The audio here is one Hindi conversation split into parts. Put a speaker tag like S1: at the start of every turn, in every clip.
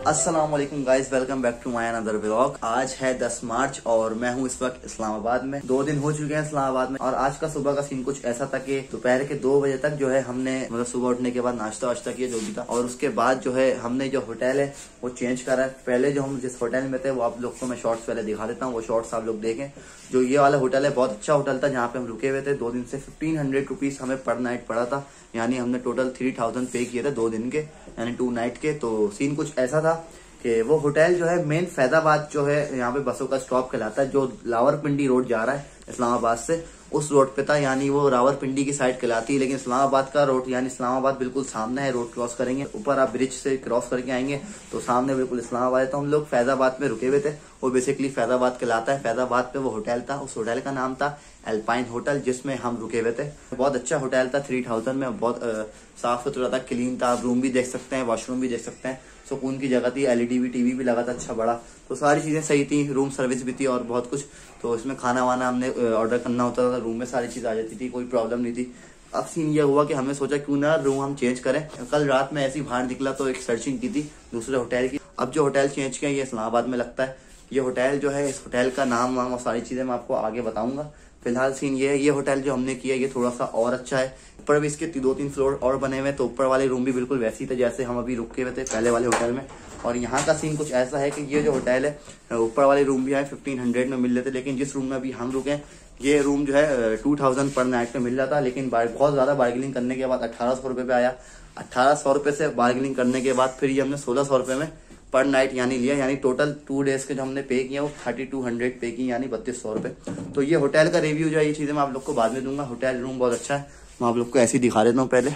S1: अस्सलाम वालेकुम guys, welcome back to my another vlog. आज है 10 मार्च और मैं हूँ इस वक्त इस्लामाबाद में। 2 दिन हो चुके हैं इस्लामाबाद में और आज का सुबह का सीन कुछ ऐसा था कि दोपहर के 2 बजे तक जो है हमने मतलब सुबह उठने के बाद नाश्ता वाश्ता किया जो भी था, और उसके बाद जो है हमने जो होटल है वो चेंज करा है। पहले जो हम जिस होटल में थे वो आप लोग को मैं शॉर्ट्स पहले दिखा देता हूँ, वो शॉर्ट्स आप लोग देखें। जो ये वाला होटल है बहुत अच्छा होटल था जहाँ पे हम रुके हुए थे 2 दिन से। 1500 रुपीज हमें पर नाइट पड़ा था, यानी हमने टोटल 3000 पे किए थे 2 दिन के, यानी 2 नाइट के। तो सीन कुछ ऐसा था कि वो होटल जो है मेन फैजाबाद जो है यहाँ पे बसों का स्टॉप कहलाता है, जो रावलपिंडी रोड जा रहा है इस्लामाबाद से, उस रोड पे था, यानी वो रावलपिंडी की साइड कहलाती है। लेकिन इस्लामाबाद का रोड यानी इस्लामाबाद बिल्कुल सामने है। रोड क्रॉस करेंगे, ऊपर आप ब्रिज से क्रॉस करके आएंगे तो सामने बिल्कुल इस्लामाबाद है। तो हम लोग फैजाबाद में रुके हुए थे, वो बेसिकली फैजाबाद कहलाता है। फैजाबाद पे वो होटल था, उस होटल का नाम था एल्पाइन होटल, जिसमें हम रुके हुए थे। बहुत अच्छा होटल था, 3000 में, बहुत साफ सुथरा था, क्लीन था। आप रूम भी देख सकते हैं, वॉशरूम भी देख सकते हैं, सुकून की जगह थी। एलईडी भी टीवी भी लगा था अच्छा बड़ा, तो सारी चीजें सही थी। रूम सर्विस भी थी और बहुत कुछ। तो इसमें खाना वाना हमने ऑर्डर करना होता था, रूम में सारी चीज आ जाती थी, कोई प्रॉब्लम नहीं थी। अब सीन ये हुआ कि हमने सोचा क्यों ना रूम हम चेंज करें। कल रात में ऐसे ही बाहर निकला तो एक सर्चिंग की थी दूसरे होटल की। अब जो होटल चेंज किया ये इस्लामाबाद में लगता है। ये होटल जो है, इस होटल का नाम वाम और सारी चीजें मैं आपको आगे बताऊंगा। फिलहाल सीन ये है, ये होटल जो हमने किया ये थोड़ा सा और अच्छा है। ऊपर भी इसके 2-3 फ्लोर और बने हुए, तो ऊपर वाले रूम भी बिल्कुल वैसे ही थे जैसे हम अभी रुके हुए थे पहले वाले होटल में। और यहाँ का सीन कुछ ऐसा है कि ये जो होटल है, ऊपर वाले रूम भी आए 1500 में मिल रहे थे, लेकिन जिस रूम में अभी हम रुके ये रूम जो है 2000 पर नाइट में मिल रहा था। लेकिन बहुत ज्यादा बार्गेनिंग करने के बाद 1800 रुपए पे आया। 1800 रुपए से बार्गेनिंग करने के बाद फिर ये हमने 1600 रुपए में पर नाइट यानी लिया, यानी टोटल 2 डेज के जो हमने पे किया वो 3200 पे की, यानी 3200 रुपए। तो ये होटल का रिव्यू जो है ये चीजें मैं आप लोग को बाद में दूंगा। होटल रूम बहुत अच्छा है, मैं आप लोग को ऐसे ही दिखा देता हूँ। पहले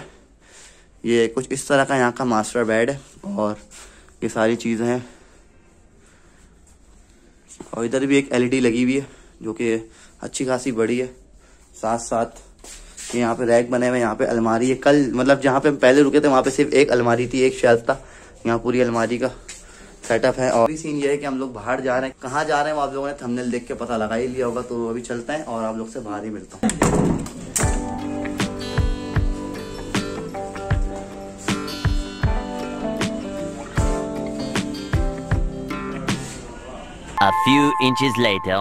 S1: ये कुछ इस तरह का यहाँ का मास्टर बेड है और ये सारी चीजें हैं, और इधर भी एक एलईडी लगी हुई है जो कि अच्छी खासी बड़ी है। साथ साथ यहाँ पे रैक बने हुए, यहाँ पे अलमारी है। कल मतलब जहाँ पे हम पहले रुके थे वहाँ पे सिर्फ एक अलमारी थी, एक शेल्फ था। यहाँ पूरी अलमारी का सेटअप है। और सीन ये है कि हम लोग बाहर जा रहे हैं। कहाँ जा रहे हैं वो आप लोगों ने थंबनेल देख के पता लगा ही लिया होगा। तो अभी चलते हैं और आप लोग से बाहर ही मिलता हूँ।
S2: A few inches later.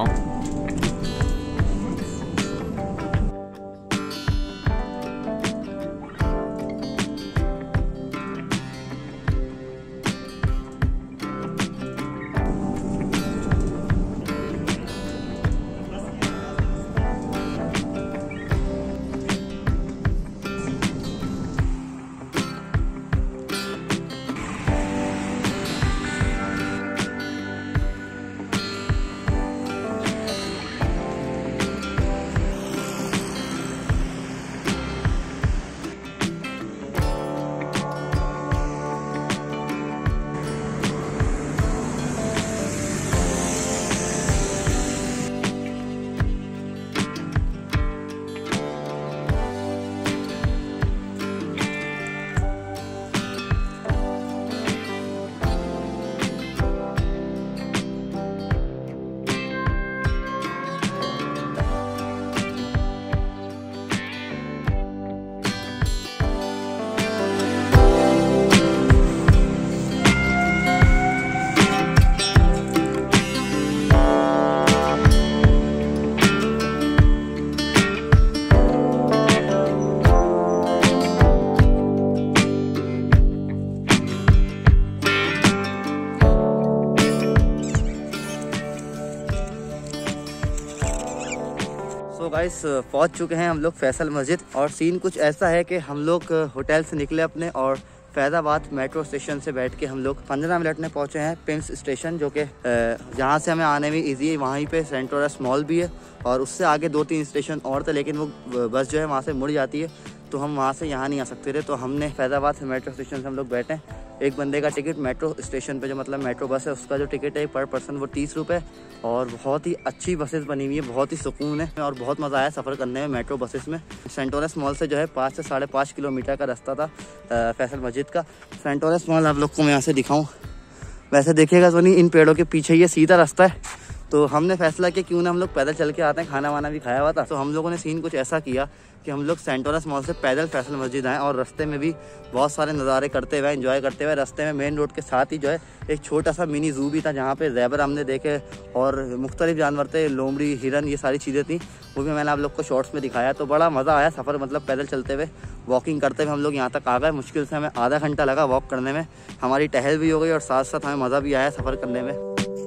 S1: तो गाइस पहुंच चुके हैं हम लोग फैसल मस्जिद। और सीन कुछ ऐसा है कि हम लोग होटल से निकले अपने और फैजाबाद मेट्रो स्टेशन से बैठ के हम लोग 15 मिनट में पहुंचे हैं पिम्स स्टेशन, जो कि जहां से हमें आने में इजी है। वहीं पे सेंटोरस मॉल भी है और उससे आगे 2-3 स्टेशन और थे, लेकिन वो बस जो है वहां से मुड़ जाती है, तो हम वहाँ से यहाँ नहीं आ सकते थे। तो हमने फैजाबाद से मेट्रो स्टेशन से हम लोग बैठे। एक बंदे का टिकट मेट्रो स्टेशन पे, जो मतलब मेट्रो बस है, उसका जो टिकट है पर पर्सन वो 30 रुपये। और बहुत ही अच्छी बसेस बनी हुई है, बहुत ही सुकून है और बहुत मज़ा आया सफ़र करने में मेट्रो बसेस में। सेंटोरस मॉल से जो है 5 से 5.5 किलोमीटर का रास्ता था फैसल मस्जिद का। सेंटोरस मॉल आप लोग को मैं यहाँ से दिखाऊँ, वैसे देखिएगा तो नहीं, इन पेड़ों के पीछे ये सीधा रास्ता है, तो हमने फैसला किया क्यों ना हम लोग पैदल चल के आते हैं, खाना वाना भी खाया हुआ था। तो हम लोगों ने सीन कुछ ऐसा किया कि हम लोग सेंटोरस मॉल से पैदल फैसल मस्जिद आए और रास्ते में भी बहुत सारे नज़ारे करते हुए एंजॉय करते हुए रास्ते में मेन रोड के साथ ही जो है एक छोटा सा मिनी ज़ू भी था जहाँ पे ज़ेबर हमने देखे और मुख्तलिफ जानवर थे, लोमड़ी, हिरन, ये सारी चीज़ें थी, वो भी मैंने आप लोग को शॉर्ट्स में दिखाया। तो बड़ा मज़ा आया सफ़र, मतलब पैदल चलते हुए वॉकिंग करते हुए हम लोग यहाँ तक आ गए। मुश्किल से हमें आधा घंटा लगा वॉक करने में, हमारी टहल भी हो गई और साथ साथ हमें मज़ा भी आया सफ़र करने में।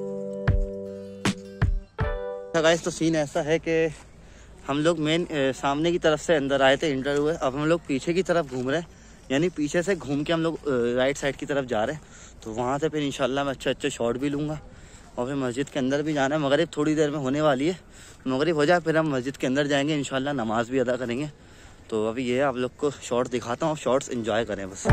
S1: गाइस तो सीन ऐसा है कि हम लोग मेन सामने की तरफ से अंदर आए थे, इंटर हुए, अब हम लोग पीछे की तरफ घूम रहे हैं, यानी पीछे से घूम के हम लोग राइट साइड की तरफ जा रहे हैं। तो वहाँ से फिर इंशाल्लाह मैं अच्छे शॉट भी लूँगा और फिर मस्जिद के अंदर भी जाना है। मगरिब थोड़ी देर में होने वाली है, मगरिब हो जाए फिर हम मस्जिद के अंदर जाएंगे, इंशाल्लाह नमाज भी अदा करेंगे। तो अभी ये आप लोग को शॉर्ट्स दिखाता हूँ, शॉर्ट्स एंजॉय करें बस।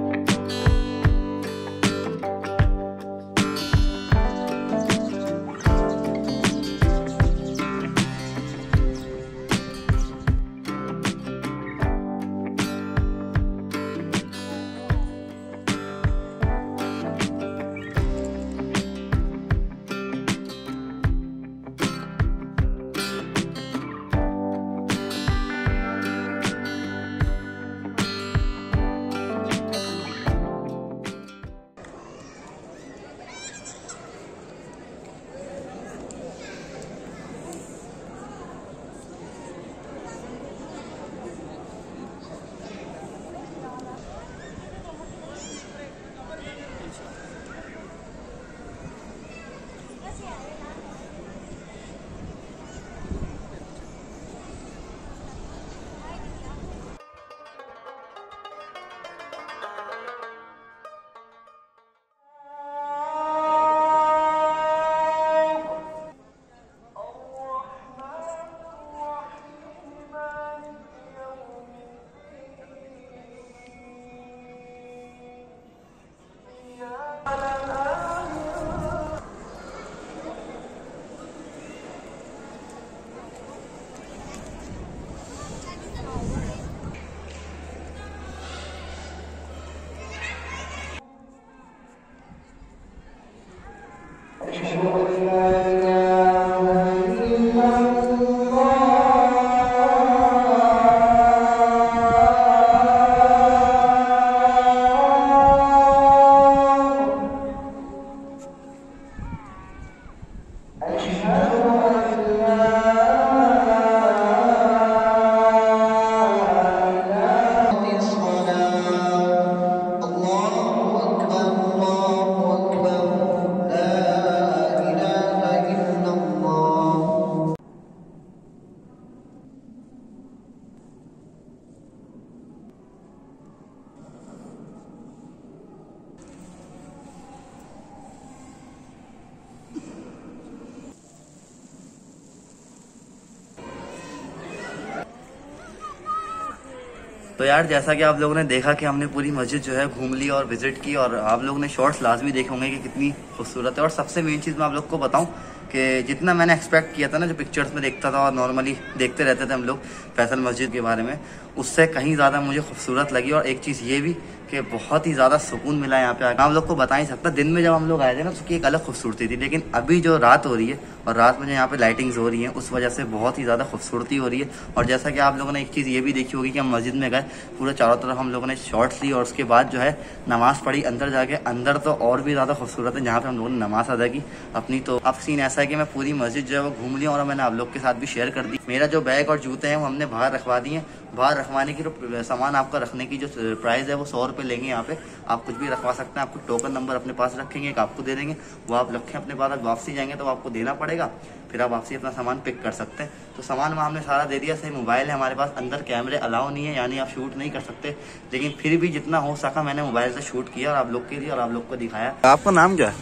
S1: तो यार जैसा कि आप लोगों ने देखा कि हमने पूरी मस्जिद जो है घूम ली और विजिट की, और आप लोगों ने शॉर्ट्स लाजमी देखे होंगे कि कितनी खूबसूरत है। और सबसे मेन चीज़ मैं आप लोग को बताऊं कि जितना मैंने एक्सपेक्ट किया था ना, जो पिक्चर्स में देखता था और नॉर्मली देखते रहते थे हम लोग फैसल मस्जिद के बारे में, उससे कहीं ज़्यादा मुझे खूबसूरत लगी। और एक चीज़ ये भी कि बहुत ही ज़्यादा सुकून मिला यहाँ पे आकर। आप लोग को बता ही सकता, दिन में जब हम लोग आए थे ना उसकी एक अलग खूबसूरती थी, लेकिन अभी जो रात हो रही है और रात में जो यहाँ पे लाइटिंग्स हो रही हैं उस वजह से बहुत ही ज़्यादा खूबसूरती हो रही है। और जैसा कि आप लोगों ने एक चीज़ ये भी देखी होगी कि हम मस्जिद में गए, पूरे चारों तरफ हम लोगों ने शॉट्स ली और उसके बाद जो है नमाज़ पढ़ी अंदर जाके। अंदर तो और भी ज़्यादा खूबसूरत है जहाँ पर हम लोगों ने नमाज़ अदा की अपनी। तो अब सीन ऐसा है कि मैं पूरी मस्जिद जो है वो घूम लिया और मैंने आप लोग के साथ भी शेयर कर दी। मेरा जो बैग और जूते हैं वो हमने बाहर रखवा दिए। बाहर रखवाने की जो सामान आपका रखने की जो प्राइस है वो 100 रुपये लेंगे। यहाँ पे आप कुछ भी रखवा सकते हैं। आपको टोकन नंबर अपने पास रखेंगे, एक आपको दे देंगे, वो आप रखें अपने पास। वापसी जाएंगे तो आपको देना पड़ेगा, फिर आप वापसी अपना सामान पिक कर सकते हैं। तो सामान वहाँ हमने सारा दे दिया। सही मोबाइल है हमारे पास, अंदर कैमरे अलाउ नहीं है, यानी आप शूट नहीं कर सकते, लेकिन फिर भी जितना हो सका मैंने मोबाइल से शूट किया और आप लोग के लिए और आप लोग को दिखाया। आपका नाम क्या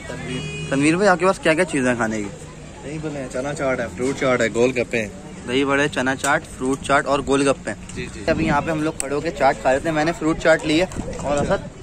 S1: है? तनवीर भाई, आपके पास क्या क्या चीज़ें खाने की?
S3: नहीं बोले, चना चाट है, फ्रूट चाट है, गोलगप्पे हैं,
S1: दही बड़े, चना चाट, फ्रूट चाट और गोलगप्पे।
S3: जी जी।
S1: अभी यहाँ पे हम लोग खड़े होकर चाट खा रहे थे। मैंने फ्रूट चाट ली है और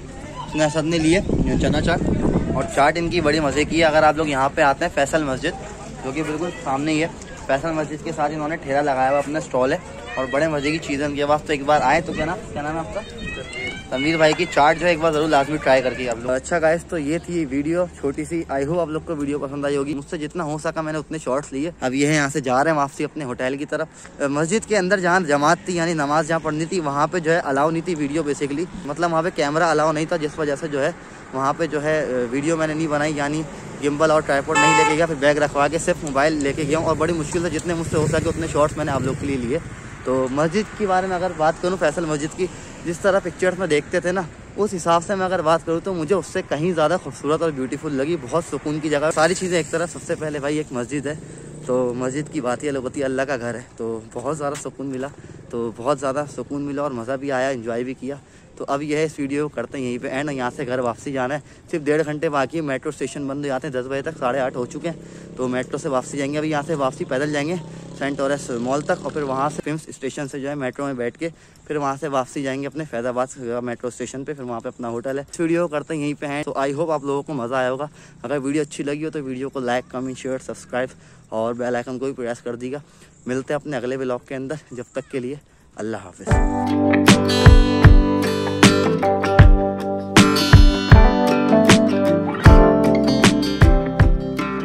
S1: असद ने लिए चना चाट। और चाट इनकी बड़ी मज़े की है। अगर आप लोग यहाँ पे आते हैं फैसल मस्जिद, जो कि बिल्कुल सामने ही है, फैसल मस्जिद के साथ इन्होंने ठेला लगाया हुआ अपना स्टॉल है और बड़े मज़े की चीज़ें इनके पास। तो एक बार आए तो क्या नाम है आपका? तनवीर भाई की चाट जो है एक बार जरूर लाजमी ट्राई करके आप लोग। अच्छा गाइस, तो ये थी वीडियो छोटी सी। आई होप आप लोग को वीडियो पसंद आई होगी। मुझसे जितना हो सका मैंने उतने शॉर्ट्स लिए। अब ये है यहाँ से जा रहे हैं वापसी अपने होटल की तरफ। मस्जिद के अंदर जहाँ जमात थी यानी नमाज जहाँ पढ़नी थी वहाँ पे जो है अलाउ नहीं थी वीडियो बेसिकली, मतलब वहाँ पे कैमरा अलाउ नहीं था, जिस वजह से जो है वहाँ पे जो है वीडियो मैंने नहीं बनाई, यानी गिम्बल और ट्राइपॉड नहीं लेके गया, फिर बैग रखवा के सिर्फ मोबाइल लेके गया हूँ और बड़ी मुश्किल से जितने मुझसे हो सके उतने शॉर्ट्स मैंने आप लोग के लिए लिए। तो मस्जिद के बारे में अगर बात करूँ, फैसल मस्जिद की, जिस तरह पिक्चर्स में देखते थे ना, उस हिसाब से मैं अगर बात करूँ तो मुझे उससे कहीं ज़्यादा खूबसूरत और ब्यूटीफुल लगी। बहुत सुकून की जगह, सारी चीज़ें एक तरफ। सबसे पहले भाई एक मस्जिद है, तो मस्जिद की बात ही अलग होती है, अल्लाह का घर है, तो बहुत ज़्यादा सुकून मिला। तो बहुत ज़्यादा सुकून मिला और मज़ा भी आया, एंजॉय भी किया। तो अब यह इस वीडियो को करते हैं यहीं पे एंड। यहाँ से घर वापसी जाना है, सिर्फ 1.5 घंटे बाकी है। मेट्रो स्टेशन बंद हो जाते हैं 10 बजे तक, 8:30 हो चुके हैं। तो मेट्रो से वापसी जाएंगे। अभी यहाँ से वापसी पैदल जाएंगे सेंट टॉरेस मॉल तक और फिर वहाँ से फिल्म स्टेशन से जो है मेट्रो में बैठ के फिर वहाँ से वापसी जाएंगे अपने फैजाबाद मेट्रो स्टेशन पे, फिर वहाँ पे अपना होटल है। इस वीडियो को करते हैं यहीं पे हैं। तो आई होप आप लोगों को मज़ा आया होगा। अगर वीडियो अच्छी लगी हो तो वीडियो को लाइक, कमेंट, शेयर, सब्सक्राइब और बेल आइकन को भी प्रेस कर दीजिएगा। मिलते हैं अपने अगले व्लॉग के अंदर, जब तक के लिए अल्लाह हाफिज़।